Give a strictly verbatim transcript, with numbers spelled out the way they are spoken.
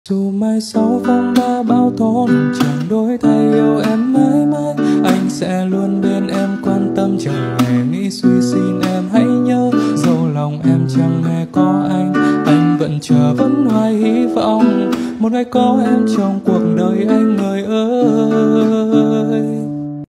Dù mai sau phong ba bão tố chẳng đổi thay yêu em mãi mãi, anh sẽ luôn bên em quan tâm chẳng hề nghĩ suy xin em hãy nhớ. Dẫu lòng em chẳng hề có anh, anh vẫn chờ vẫn hoài hy vọng một ngày có em trong cuộc đời anh người ơi.